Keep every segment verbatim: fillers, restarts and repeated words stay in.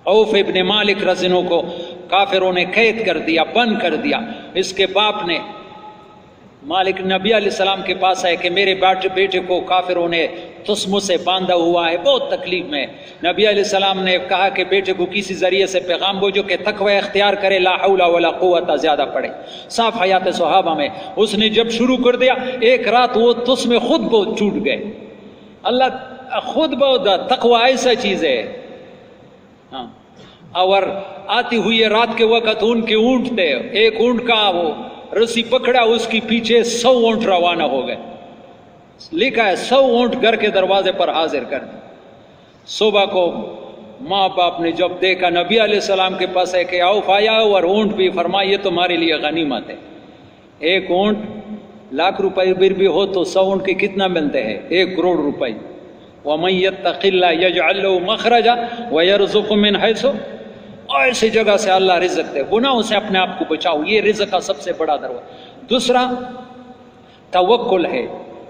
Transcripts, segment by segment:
Of इब्न मालिक रज़िनो को काफिरों ने कैद कर दिया, बंद कर दिया। इसके बाप ने मालिक नबी अलैहिस्सलाम के पास आए कि मेरे बेटे बेटे को काफिरों ने तुस्मों से बांधा हुआ है, बहुत तकलीफ में। नबी अलैहिस्सलाम ने कहा कि बेटे को किसी जरिए से पैगाम भेजो कि तकवा इख्तियार करे, ला हौला वला कुव्वता ज्यादा पड़े। साफ हयात सहाबा में उसने जब शुरू कर दिया, एक रात वो तुस्मे खुद बहुत टूट गए। अल्लाह खुद बहुत, तकवा ऐसा चीज है। हाँ, और आती हुई रात के वक्त उनके ऊंट थे, एक ऊंट का वो रस्सी पकड़ा, उसके पीछे सौ ऊंट रवाना हो गए। लिखा है सौ ऊंट घर के दरवाजे पर हाजिर कर दिए। सुबह को माँ बाप ने जब देखा नबी अलैहिस्सलाम के पास है कि औफ आया और ऊंट भी, फरमाया ये तुम्हारे लिए गनीमत है। एक ऊंट लाख रुपए बिर भी हो तो सौ ऊंट के कितना मिलते हैं? एक करोड़ रुपए। वमन यत्तक़िल्लाह यजअल लहू मखरजा व यरज़ुक़हु मिन हैसु, ऐसी जगह से अल्लाह रिज़्क़ दे। गुनाहों से अपने आप को बचाओ, ये रिज़्क़ का सबसे बड़ा दरवाज़ा। दूसरा तवक्कुल है।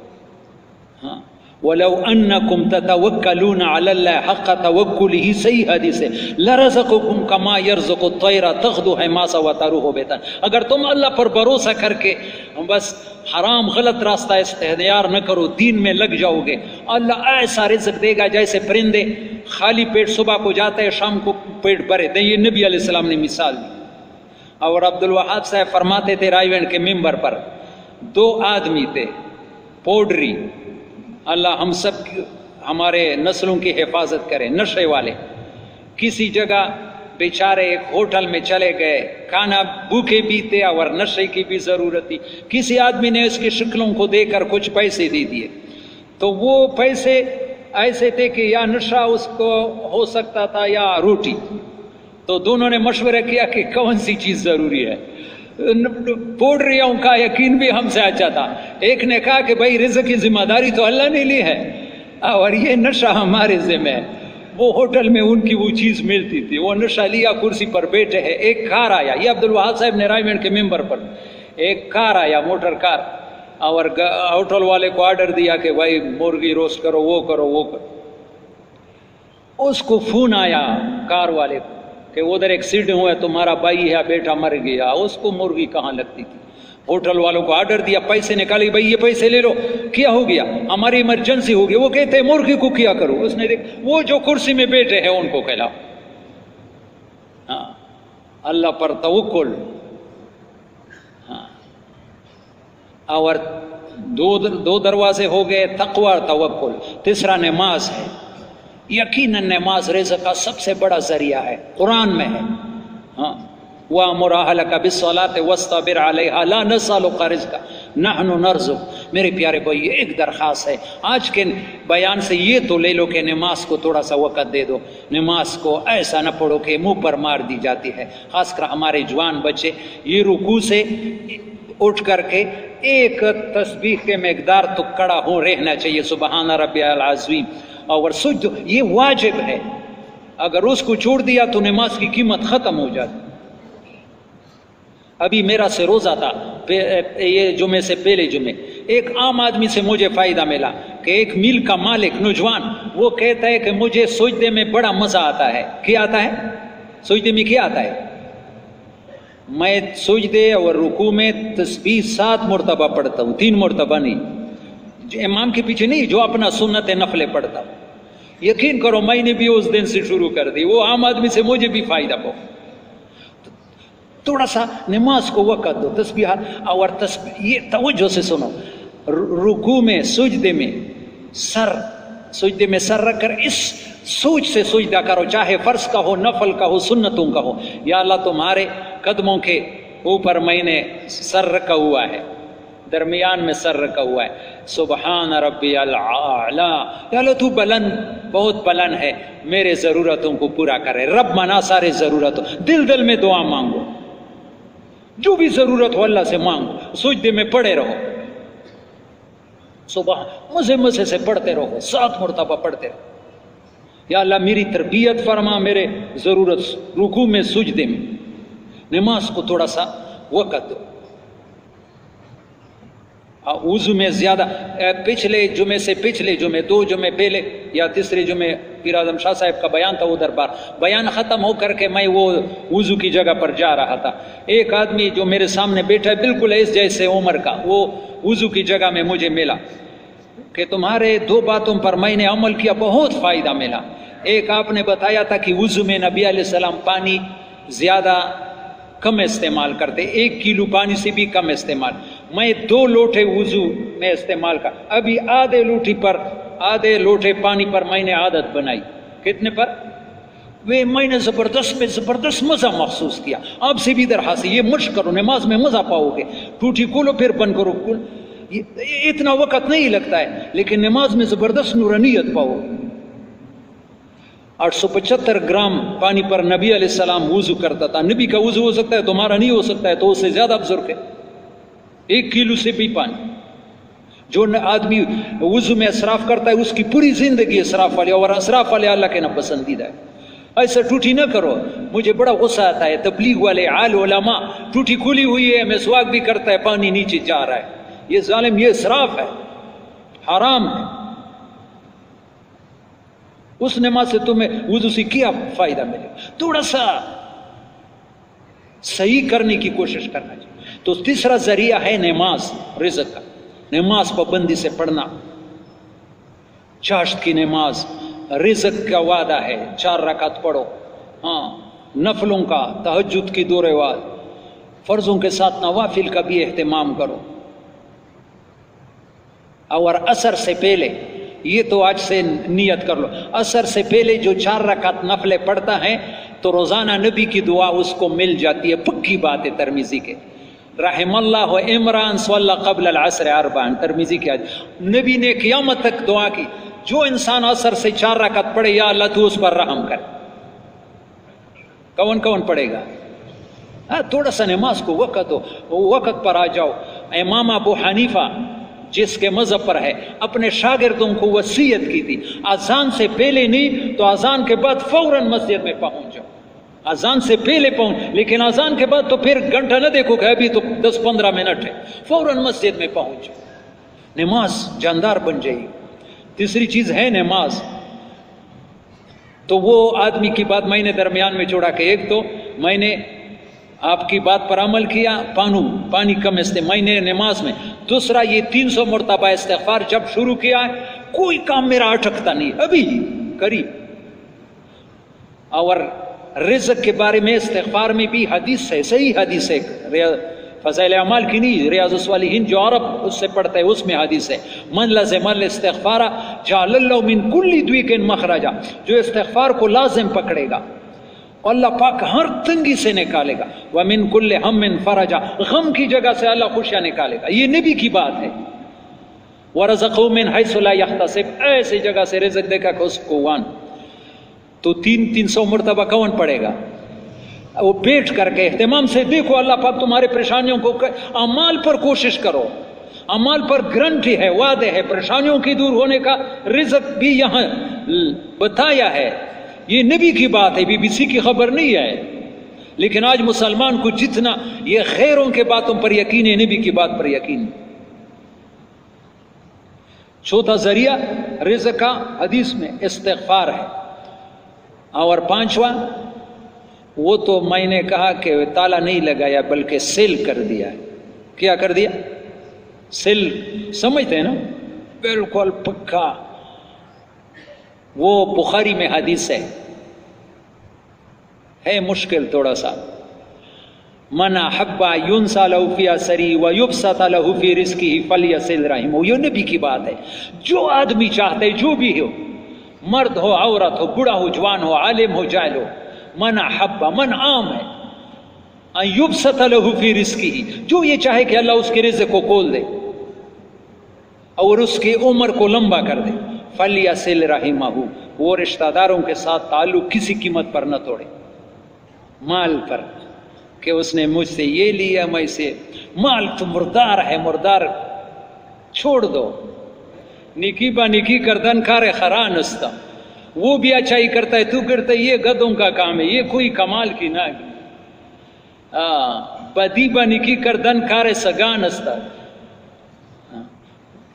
हाँ, वलौ अन्नकुम ततवक्कलून अलल्लाह हक़्क़ तवक्कुलिही, सही हदीस है, लरज़क़कुम कमा यरज़ुक़ु तैरा तग़दु हिमासा व तरूहु बितान। अगर तुम अल्लाह पर भरोसा करके बस हराम गलत रास्ता इख्तियार न करो, दीन में लग जाओगे, अल्लाह ऐसा रिज़्क़ देगा जैसे परिंदे खाली पेट सुबह को जाते हैं, शाम को पेट भरे थे। ये नबी अलैहिस्सलाम ने मिसाल दी। और अब्दुल वहाब साहब फरमाते थे रायवेंड के मिंबर पर, दो आदमी थे पोडरी, अल्लाह हम सब हमारे नस्लों की हिफाजत करे, नशे वाले, किसी जगह बेचारे एक होटल में चले गए, खाना भूखे भी थे और नशे की भी जरूरत थी। किसी आदमी ने उसकी शक्लों को देखकर कुछ पैसे दे दिए, तो वो पैसे ऐसे थे कि या नशा उसको हो सकता था या रोटी। तो दोनों ने मशवरा किया कि कौन सी चीज जरूरी है। पोडरियों का यकीन भी हमसे अच्छा था। एक ने कहा कि भाई रिज़्क़ की जिम्मेदारी तो अल्लाह ने ली है और ये नशा हमारे जिम्मे है। वो होटल में उनकी वो चीज मिलती थी, वो नशा लिया, कुर्सी पर बैठे हैं। एक कार आया, ये अब्दुल वहाब साहब ने रायवेंड के मेंबर पर, एक कार आया, मोटर कार, और होटल वाले को ऑर्डर दिया कि भाई मुर्गी रोस्ट करो, वो करो वो करो। उसको फोन आया कार वाले को कि उधर एक्सीडेंट हुआ, तुम्हारा भाई है बेटा मर गया। उसको मुर्गी कहाँ लगती थी। होटल वालों को ऑर्डर दिया, पैसे निकाले, भाई ये पैसे ले लो। क्या हो गया? हमारी इमरजेंसी हो गई। वो कहते मुर्गी को क्या करो? उसने देख, वो जो कुर्सी में बैठे हैं उनको खिलाओ। हाँ, अल्लाह पर तवक्कुल। हाँ, और दो दो दरवाजे हो गए, तक़वा और तवक्कुल। तीसरा नमाज है। यकीनन नमाज रिज़्क़ का सबसे बड़ा जरिया है, कुरान में है। हाँ, वअमुर अहलका बिस्सलाति वस्तबिर अलैहा ला नसअलुका रिज़्क़ा नहनु नरज़ुक़। मेरे प्यारे भाई, एक दरख्वास्त है आज के बयान से ये तो ले लो कि नमाज को थोड़ा सा वक़्त दे दो। नमाज को ऐसा न पढ़ो कि मुंह पर मार दी जाती है। खासकर हमारे जवान बच्चे, ये रुकू से उठ करके एक तस्बीह के मकदार तो कड़ा हो रहना चाहिए, सुबहान रब्बियल अज़ीम। और सुजद ये वाजिब है, अगर उसको छोड़ दिया तो नमाज की कीमत खत्म हो जाती। अभी मेरा से रोजा था, ये जुमे से पहले जुमे, एक आम आदमी से मुझे फायदा मिला कि एक मिल का मालिक नौजवान, वो कहता है कि मुझे सुजदे में बड़ा मजा आता है। क्या आता है? सुजदे में क्या आता है? मैं सुजदे और रुकू में तस्बीह सात मरतबा पढ़ता हूँ, तीन मरतबा नहीं, इमाम के पीछे नहीं, जो अपना सुन्नत नफले पढ़ता हूँ। यकीन करो मैंने भी उस दिन से शुरू कर दी। वो आम आदमी से मुझे भी फायदा हो। थोड़ा सा नमाज को वक़्त दो, तस्बीह और तस्बीह, ये तवज्जो से सुनो। रुकू में, सुजदे में सर, सुजदे में सर रख कर इस सोच से सुजदा करो, चाहे फर्ज का हो, नफल का हो, सुन्नतों का हो। या अल्लाह तुम्हारे कदमों के ऊपर मैंने सर रखा हुआ है, दरमियान में सर रखा हुआ है। सुबहान रब्बियल आला। या अल्लाह तू बुलंद, बहुत बुलंद है, मेरे ज़रूरतों को पूरा करे। रब मना सारे ज़रूरतों, दिल दिल में दुआ मांगो, जो भी ज़रूरत हो अल्लाह से मांगो। सुजदे में पड़े रहो, सुबह मजे मजे से पढ़ते रहो, सात मरतबा पढ़ते रहो। या अल्लाह मेरी तरबियत फरमा, मेरे ज़रूरत रुकू में, सुजदे में। नमाज को थोड़ा सा वक़्त दो। وضو میں زیادہ پچھلے جمعے سے پچھلے جمعے دو جمعے پہلے یا تیسرے جمعے پیر اعظم شاہ صاحب کا بیان تھا وہ دربار، بیان ختم ہو کر کے میں وہ وضو کی جگہ پر جا رہا تھا، ایک آدمی جو میرے سامنے بیٹھا ہے بالکل اس جیسے عمر کا، وہ وضو کی جگہ میں مجھے ملا کہ تمہارے دو باتوں پر میں نے عمل کیا، بہت فائدہ ملا۔ ایک آپ نے بتایا تھا کہ وضو میں نبی علیہ السلام پانی زیادہ کم استعمال کرتے، ایک کلو پانی سے بھی کم استعمال، میں دو لوٹے وضو میں استعمال کر، ابھی آدھے لوٹی پر آدھے لوٹے پانی پر میں نے عادت بنائی۔ کتنے پر؟ وہ میں نے زبردست میں زبردست مزہ محسوس کیا۔ آپ سے بھی درخواست ہے یہ مشق کرو، نماز میں مزہ پاؤ گے، ٹوٹی کھولو پھر بند کرو، اتنا وقت نہیں لگتا ہے لیکن نماز میں زبردست نورانیت پاؤ گے۔ آٹھ سو پچہتر گرام پانی پر نبی علیہ السلام وضو کرتا تھا۔ نبی کا وضو ہو سکتا ہے تمہارا نہیں ہو سکتا ہے تو اس سے زیادہ بزرگ ہے، ایک کلو سے بھی پانی۔ جو آدمی وضو میں اسراف کرتا ہے اس کی پوری زندگی اسراف والی، اور اسراف والے اللہ کے ناپسندیدہ ہے۔ ایسا ٹوٹی نہ کرو، مجھے بڑا غصہ آتا ہے تبلیغ والے عال علماء، ٹوٹی کھلی ہوئی ہے مسواک بھی کرتا ہے پانی نیچے جا رہا ہے، یہ ظالم، یہ اسراف ہے، حرام ہے۔ اس نماز سے تمہیں وضو سے کیا فائدہ ملے؟ تھوڑا سا صحیح کرنے کی کوشش کرنا چاہیے۔ تو تیسرا ذریعہ ہے نماز، رزق کا، نماز پابندی سے پڑھنا، چاشت کی نماز رزق کا وعدہ ہے، چار رکعت پڑھو، ہاں نفلوں کا، تہجد کی دو رواج، فرضوں کے ساتھ نوافل کا بھی اہتمام کرو، اور عصر سے پہلے، یہ تو آج سے نیت کر لو، عصر سے پہلے جو چار رکعت نفلیں پڑھتا ہے تو روزانہ نبی کی دعا اس کو مل جاتی ہے، پکی بات ہے ترمذی کے، رحم اللہ عمران صلی قبل العصر اربعا، ترمذی کے نبی نے قیامت تک دعا کی، جو انسان عصر سے چار رکعت پڑھے یا اللہ تو اس پر رحم کر۔ کون کون پڑھے گا؟ ہاں تھوڑا سا نماز کو وقت ہو، وقت پر آ جاؤ۔ امام ابو حنیفہ جس کے مذہب پر ہے، اپنے شاگردوں کو وصیت کی تھی اذان سے پہلے نہیں تو اذان کے بعد فوراً مسجد میں پہنچ جاؤ، اذان سے پہلے پہنچ، لیکن اذان کے بعد تو پھر گھنٹہ نہ دیکھو کہ ابھی تو دس پندرہ منٹ ہے، فوراً مسجد میں پہنچ جاؤ، نماز جاندار بن جائے گی۔ تیسری چیز ہے نماز، تو وہ آدمی کی بات میں نے درمیان میں چھوڑا کہ ایک تو میں نے آپ کی بات پر عمل کیا، پانو پانی کم استعمال میں نے نماز میں، دوسرا یہ تین سو مرتبہ استغفار جب شروع کیا ہے کوئی کام میرا اٹکتا نہیں، ابھی قریب۔ اور رزق کے بارے میں استغفار میں بھی حدیث ہے، صحیح حدیث ہے، فضائل اعمال کی نہیں، ریاض الصالحین جو عرب اس سے پڑھتا ہے اس میں حدیث ہے، من لازم الاستغفار جعل اللہ من کل ضیق مخرجا، جو استغفار کو لازم پکڑے گا اللہ پاک ہر تنگی سے نکالے گا، وَمِن كُلِّ هَمٍّ فَرَجًا، غم کی جگہ سے اللہ خوشیاں نکالے گا، یہ نبی کی بات ہے۔ وَرَزَقَهُ مِنْ حَيْثُ لَا يَحْتَسِبْ، ایسی جگہ سے رزق دے گا کہ اس کو وان۔ تو تین تین سو مرتبہ کون پڑے گا؟ وہ بیٹھ کر کے اہتمام سے دیکھو اللہ پاک تمہارے پریشانیوں کو، اعمال پر کوشش کرو، اعمال پر گارنٹی ہے، وعدے ہے پریشانیوں کی دور ہونے کا، رزق بھی یہاں بتایا ہے، یہ نبی کی بات ہے، بی بی سی کی خبر نہیں ہے۔ لیکن آج مسلمان کو جتنا یہ خیروں کے باتوں پر یقین ہے، نبی کی بات پر یقین ہے۔ چوتھا ذریعہ رزق کا حدیث میں استغفار ہے، اور پانچواں وہ تو میں نے کہا کہ تالا نہیں لگایا بلکہ سیل کر دیا ہے۔ کیا کر دیا؟ سیل، سمجھتے ہیں نا، بالکل پکا۔ وہ بخاری میں حدیث ہے ہے مشکل تھوڑا سا، من احب ينسى له في اثره ويبسط له في رزقه فليصل رحمه، یہ نبی کی بات ہے۔ جو آدمی چاہتے جو بھی ہو، مرد ہو عورت ہو، بوڑھا ہو جوان ہو، عالم ہو جاہل ہو، من احب، من عام ہے، ان يبسط له في رزقه، جو یہ چاہے کہ اللہ اس کے رزق کو کھول دے اور اس کی عمر کو لمبا کر دے، فلیصل رحمہ، وہ رشتہ داروں کے ساتھ تعلق کسی قیمت پر نہ توڑے، مال پر کہ اس نے مجھ سے یہ لیا، میں سے، مال تو مردار ہے، مردار چھوڑ دو، نکی با نکی کردن کار خرا نستا، وہ بھی اچھائی کرتا ہے تو کرتا ہے، یہ گدوں کا کام ہے، یہ کوئی کمال کی نہ بدی با نکی کردن کار سگا نستا،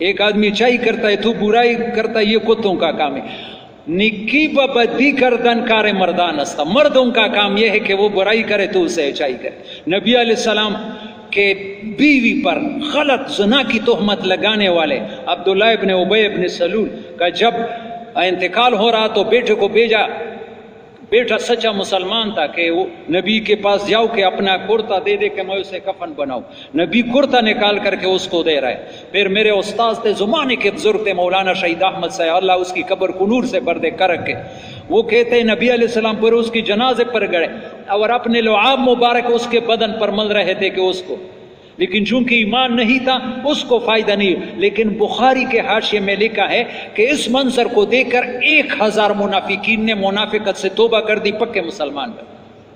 ایک آدمی اچھائی کرتا ہے تو برائی کرتا ہے، یہ کتوں کا کام ہے. نکی بدی کردن کار مردان استا، مردوں کا کام یہ ہے کہ وہ برائی کرے تو اسے اچھائی کرے. نبی علیہ السلام کے بیوی پر غلط زنا کی تہمت لگانے والے عبداللہ ابن ابی ابن سلول کا جب انتقال ہو رہا تو بیٹے کو بھیجا. بیٹا سچا مسلمان تھا کہ وہ نبی کے پاس جاؤ کہ اپنا کرتا دے دے کہ میں اسے کفن بناؤں. نبی کرتا نکال کر کے اس کو دے رہا ہے. پھر میرے استاذ تھے، زمانے کے بزرگ تھے، مولانا شہید احمد صاحب، اللہ اس کی قبر کو نور سے بھر دے کر کے، وہ کہتے ہیں نبی علیہ السلام پر اس کی جنازے پر گئے اور اپنے لعاب مبارک اس کے بدن پر مل رہے تھے کہ اس کو، لیکن چونکہ ایمان نہیں تھا اس کو فائدہ نہیں. لیکن بخاری کے حاشیے میں لکھا ہے کہ اس منظر کو دیکھ کر ایک ہزار منافقین نے منافقت سے توبہ کر دی، پکے مسلمان بن.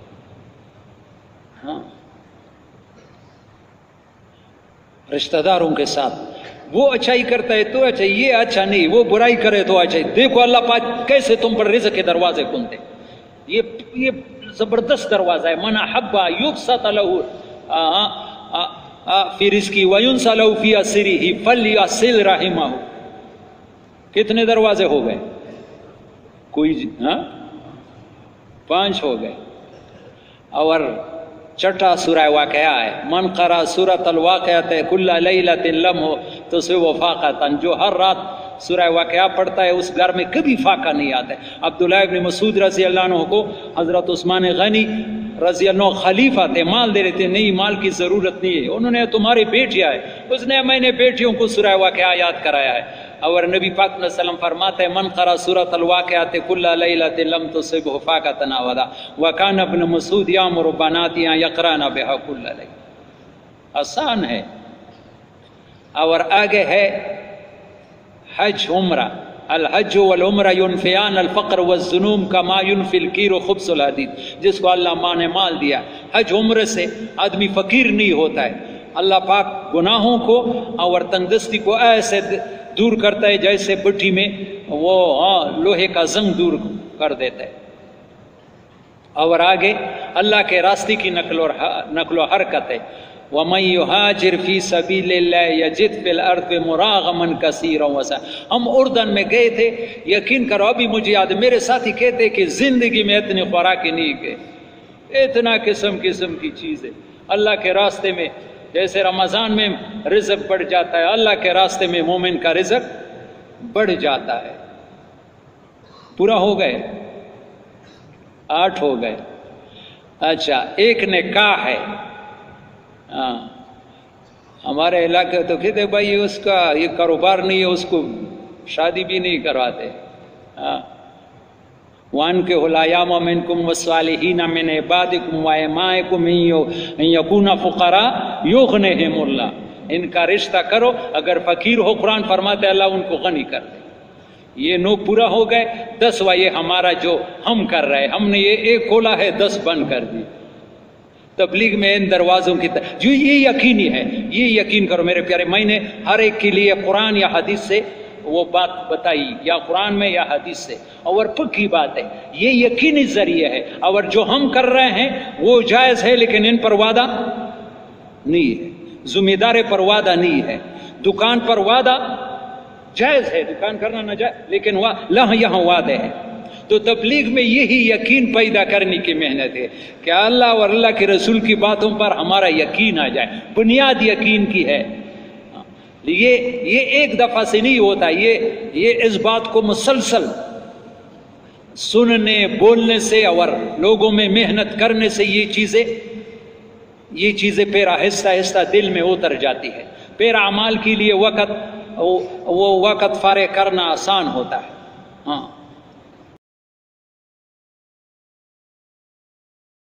ہاں، رشتہ داروں کے ساتھ وہ اچھائی کرتا ہے تو اچھا، یہ اچھا نہیں، وہ برائی کرے تو اچھا. دیکھو اللہ پاک کیسے تم پر رزق کے دروازے کھولتے. یہ یہ زبردست دروازہ ہے. من احب یبسط له فی رزقی وینسى له فی اسرہ فلیصل رحمہ. کتنے دروازے ہو گئے؟ کوئی ہاں پانچ ہو گئے. اور چھٹا سورہ واقعہ ہے. من قرأ سورۃ الواقعۃ کل لیلۃ لم تصب فاقۃ، جو ہر رات سورہ واقعہ پڑھتا ہے اس گھر میں کبھی فاقہ نہیں آتا ہے. عبداللہ ابن مسعود رضی اللہ عنہ کو حضرت عثمان غنی رضی اللہ عنہ خلیفہ تھے، مال دے رہے تھے. نہیں، مال کی ضرورت نہیں ہے. انہوں نے تمہاری بیٹیاں ہے، اس نے میں نے بیٹیوں کو سورہ واقعہ یاد کرایا ہے. اور نبی پاک صلی اللہ علیہ وسلم فرماتے ہیں من قرأ سورۃ الواقعۃ کل لیلۃ لم تصبہ فاقۃ ابدا وکان ابن مسعود یامر بناتی ان یقرأن بها کل لیلۃ. آسان ہے. اور آگے ہے حج عمرہ. الحج والعمرہ ينفیان الفقر والذنوب کما ينفی الکیر خبث الحدید. جس کو اللہ ماں نے مال دیا، حج عمرے سے آدمی فقیر نہیں ہوتا ہے. اللہ پاک گناہوں کو اور تندرستی کو ایسے دور کرتا ہے جیسے بٹھی میں وہ ہاں لوہے کا زنگ دور کر دیتا ہے. اور آگے اللہ کے راستے کی نقل و نقل و حرکت ہے. وَمَن يُهَاجِرْ فِي سَبِيلِ اللَّهِ يَجِدْ فِي الْأَرْضِ مُرَاغَمًا كَثِيرًا وَسَعًا. ہم اردن میں گئے تھے، یقین کرو ابھی مجھے یاد، میرے ساتھی کہتے کہ زندگی میں اتنی خوراکیں نہیں گئے، اتنا قسم قسم کی چیزیں اللہ کے راستے میں. جیسے رمضان میں رزق بڑھ جاتا ہے، اللہ کے راستے میں مومن کا رزق بڑھ جاتا ہے. پورا ہو گئے؟ آٹھ ہو گئے. اچھا، ایک نکاح ہے. ہاں، ہمارے علاقے تو کہتے بھائی اس کا یہ کاروبار نہیں ہے، اس کو شادی بھی نہیں کرواتے. ہاں، وَأَنكِحُوا الْأَيَامَ مِنكُمْ وَالصَّالِحِينَ مِنْ عِبَادِكُمْ وَإِمَائِكُمْ إِن يَكُونُوا فُقَرَاء يُغْنِهِمُ اللَّهُ. ان کا رشتہ کرو، اگر فقیر ہو قرآن فرماتے اللہ ان کو غنی کر دے. یہ نو پورا ہو گئے. دسواں یہ ہمارا جو ہم کر رہے، ہم نے یہ ایک کھولا ہے دس بند کر دی. تبلیغ میں ان دروازوں کی طرح جو یہ یقینی ہے، یہ یقین کرو میرے پیارے، میں نے ہر ایک کے لیے قرآن یا حدیث سے وہ بات بتائی، یا قرآن میں یا حدیث سے، اور پکی بات ہے، یہ یقینی ذریعہ ہے. اور جو ہم کر رہے ہیں وہ جائز ہے، لیکن ان پر وعدہ نہیں ہے. ذمہ دار پر وعدہ نہیں ہے. دکان پر وعدہ جائز ہے، دکان کرنا نہ جائز، لیکن وہاں یہاں وعدے ہیں. تو تبلیغ میں یہی یقین پیدا کرنے کی محنت ہے کہ اللہ اور اللہ کے رسول کی باتوں پر ہمارا یقین آ جائے. بنیاد یقین کی ہے. یہ یہ ایک دفعہ سے نہیں ہوتا، یہ یہ اس بات کو مسلسل سننے بولنے سے اور لوگوں میں محنت کرنے سے یہ چیزیں یہ چیزیں پھر آہستہ آہستہ دل میں اتر جاتی ہے. پھر اعمال کے لیے وقت وہ وقت فارغ کرنا آسان ہوتا ہے. ہاں